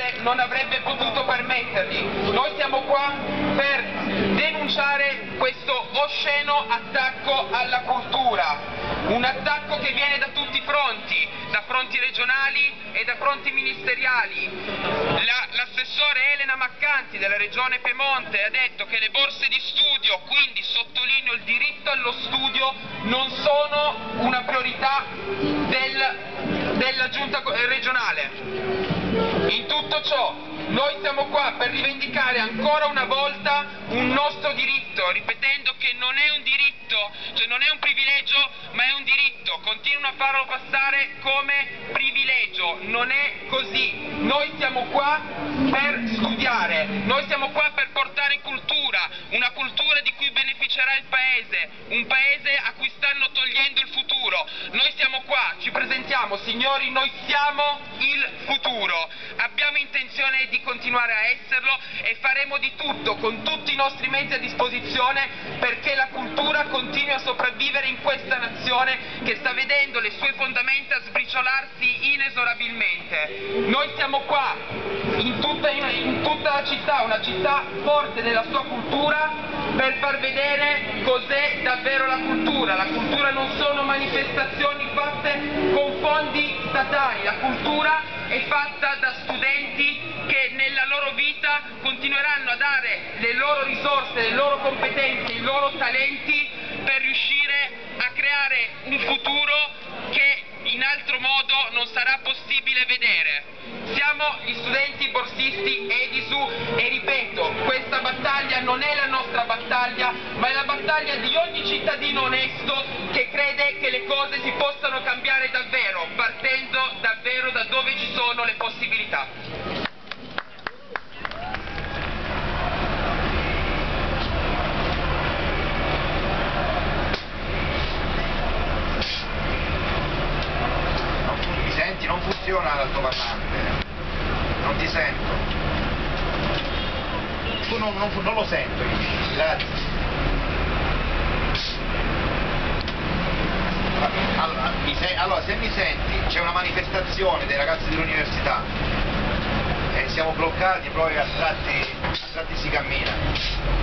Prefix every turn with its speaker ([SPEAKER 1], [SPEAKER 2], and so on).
[SPEAKER 1] nazionale non avrebbe potuto permettergli. Noi siamo qua per denunciare questo osceno attacco alla cultura, un attacco che viene da tutti i fronti, da fronti regionali e da fronti ministeriali. L'assessore Elena Maccanti della regione Piemonte ha detto che le borse di studio, quindi sottolineo il diritto allo studio, non sono una priorità della giunta regionale. In tutto ciò noi siamo qua per rivendicare ancora una volta un nostro diritto, ripetendo che non è un diritto, cioè non è un privilegio, ma è un diritto. Continuano a farlo passare come privilegio, non è così. Noi siamo qua per studiare, noi siamo qua per portare cultura, una cultura di cui beneficerà il paese, un paese a cui stanno togliendo il futuro. Noi siamo qua, ci presentiamo, signori, noi siamo il futuro, abbiamo intenzione di continuare a esserlo e faremo di tutto, con tutti i nostri mezzi a disposizione, perché la cultura continui a sopravvivere in questa nazione che sta vedendo le sue fondamenta sbriciolarsi inesorabilmente. Noi siamo qua in tutta la città, una città forte nella sua cultura, per far vedere cos'è davvero la cultura. La cultura non sono manifestazioni fatte con fondi statali, la cultura è fatta da studenti che nella loro vita continueranno a dare le loro risorse, le loro competenze, i loro talenti per riuscire a creare un futuro che in altro modo non sarà possibile vedere. Siamo gli studenti borsisti Edisu e ripeto, questa battaglia non è la nostra battaglia, ma è la battaglia di ogni cittadino onesto che crede che le cose si possano cambiare davvero, partendo davvero da dove ci sono le possibilità.
[SPEAKER 2] Non funziona l'altoparlante, non ti sento. Tu non lo sento, grazie. Allora, se mi senti, c'è una manifestazione dei ragazzi dell'università e siamo bloccati proprio a tratti si cammina.